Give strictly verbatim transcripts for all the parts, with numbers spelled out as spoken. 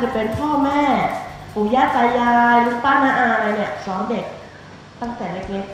จะเป็นพ่อแม่ปู่ย่าตายายลุงป้าน้าอาอะไรเนี่ยสอนเด็กตั้งแต่เล็ก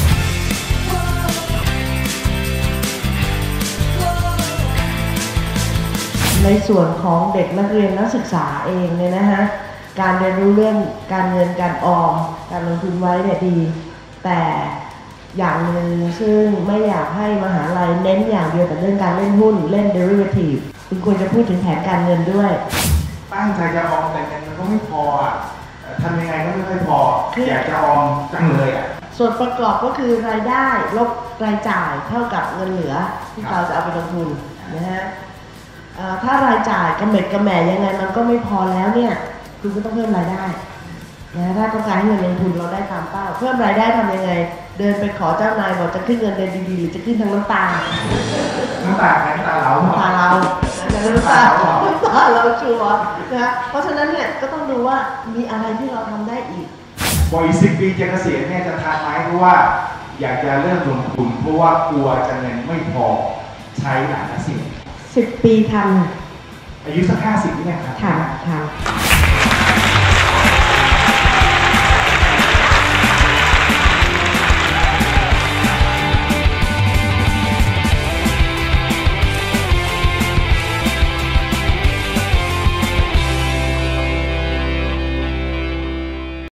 ๆในส่วนของเด็กนักเรียนนักศึกษาเองเนี่ยนะฮะการเรียนรู้เรื่องการเงินการออมการลงทุนไว้เนี่ยดีแต่อย่างหนึ่งซึ่งไม่อยากให้มหาลัยเน้นอย่างเดียวแต่เรื่องการเล่นหุ้นเล่น derivative คุณควรจะพูดถึงแผนการเงินด้วยตั้งใจจะออมแต่เงินมันก็ไม่พออ่ะทำยังไงก็ไม่ค่อยพออยากจะออมจังเลยอ่ะส่วนประกอบก็คือรายได้ลบรายจ่ายเท่ากับเงินเหลือที่เราจะเอาไปลงทุนนะฮะถ้ารายจ่ายกระเม็ดกระแหม่ยังไงมันก็ไม่พอแล้วเนี่ยคุณก็ต้องเพิ่มรายได้นะถ้าต้องการให้เงินลงทุนเราได้ตามเป้าเพิ่มรายได้ทำยังไงเดินไปขอเจ้านายบอกจะขึ้นเงินเดือนดีๆหรือจะขึ้นทางน้ำตาน้ำตาใครน้ำตาเราน้ำตาเราน้ำตาน้ำตาเราชัวร์นะเพราะฉะนั้นเนี่ยก็ต้องดูว่ามีอะไรที่เราทำได้อีกพออีกสิบปีจะเกษียณเนี่ยจะทานไหมเพราะว่าอยากจะเริ่มลงทุนเพราะว่ากลัวจะเงินไม่พอใช้หลายสิ่งสิบปีทำอายุสักห้าสิบนี่นะครับทำทำ